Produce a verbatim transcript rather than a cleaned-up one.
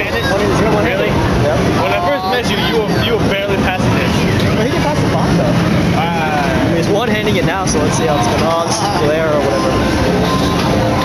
one-handed? One is one Really? Yeah. When I first met you, you were you were barely passing this. Well, he can pass the bomb though. Ah. I mean, he's one-handing it now, so let's see how it's going. Oh, this is glare or whatever.